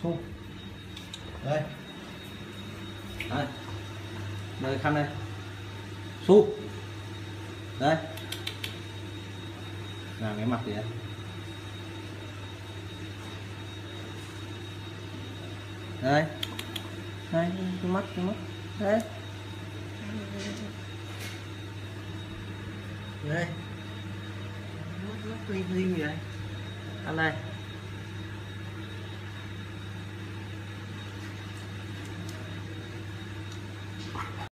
Xu. Đây. Đây. Đây khăn đây. Xu. Đây. Làm cái mặt gì đây? Đây. Đây, cái mắt. Đấy. Đây. Mắt gì vậy? Ăn đây.